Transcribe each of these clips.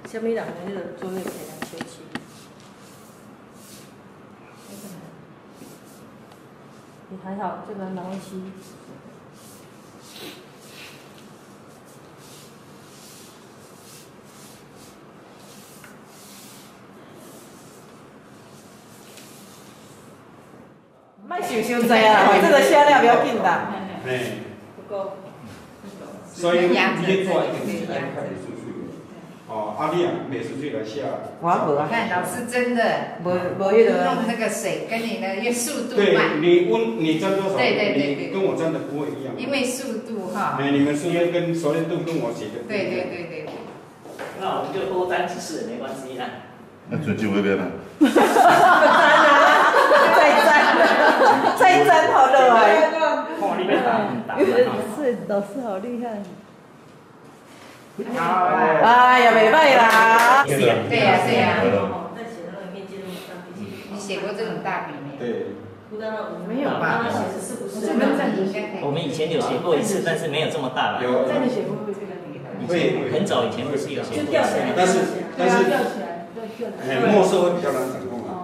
什么人的那个作业可以来学习？你还好，这个没关系。卖想伤济啊，这个写了不要紧的。不够。 所以你做一定是爱看美术水。哦，啊你啊，美术水来写。 我无啊。 看老师真的， 无迄个。 弄那个水跟你的速度对， 慢。 你沾多少？ 对， 跟我沾的不会一样。 因为速度哈。 你们是因为跟熟练度跟我写的。 对。 那我们就多沾几次没关系啊。 那就那边了。 再沾好了哎。 哇，你被打。 是老师好厉害。哎呀，袂歹啦。 对呀。 在写那个面积那么大笔记。 你写过这种大笔没？ 对。 没有吧？他写的是不是？ 我们以前有写过一次，但是没有这么大吧？ 有。 在你写会不会这个？ 会。 很早以前不是有写过？ 但是吊起来， 墨色会比较难掌控啊。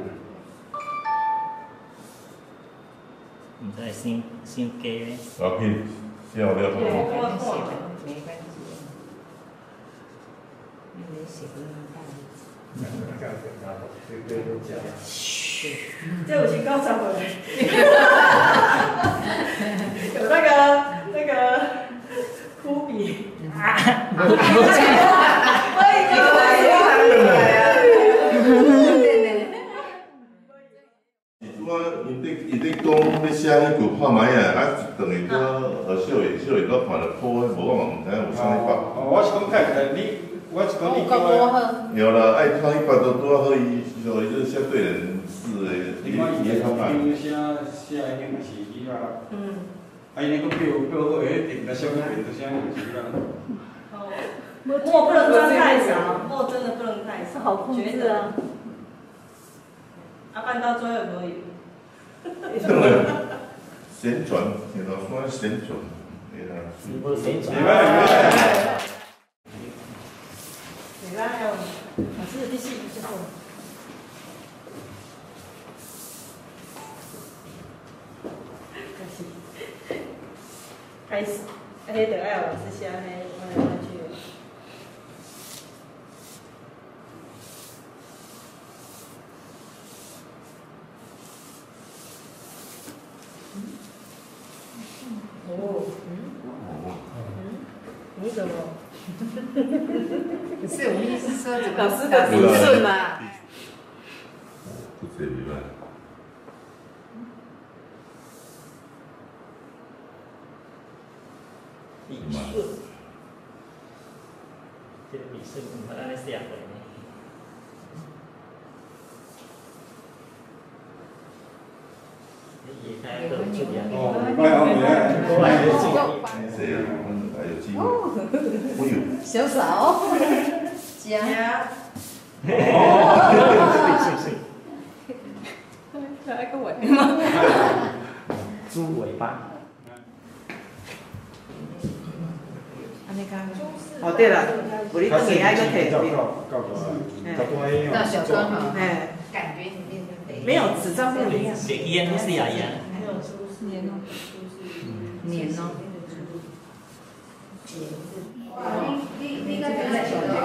你在先给咧。 可以，写好了。 没关系。没写过那么大这有些高潮回来。有那个枯笔。 伊伫讲要写迄句拍卖啊，等于说小月搁看着破，无我嘛毋知影有啥一百。 我是讲看我是讲你叫有啦，爱看一百都拄好，伊就是相对人士的， 你看伊个头笔写迄个是伊啦。啊，伊那个标好诶，定在上面就写就是啦。 墨不能装太少，墨真的不能太少，好控制啊。办到最后可以。 旋转，然后说旋转， 不是旋转。 没办法，老师你是最后。开始，迄就爱老师写迄弯来弯去。你怎么？ 不是，我意思是说， 老师的笔顺嘛。 不这礼拜。 笔顺，这个笔顺，我咱咧写过呢。 小嫂，加， 还个尾猪尾巴。 哦对了，有你等下爱个摕笔。 到小刚好，感觉里面就没有纸张没有一样。 写烟是呀烟。 黏哦。你个在小的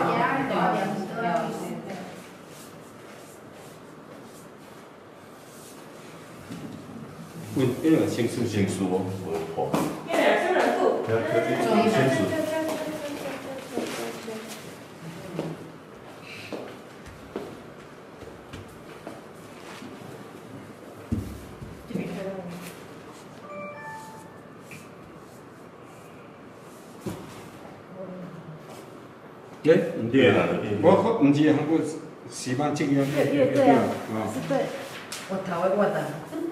因为先输哦，我破。 因为生人不。 先输。 唔对啦，我唔是韩国西方这个。 对啊，是对。 我头会问的。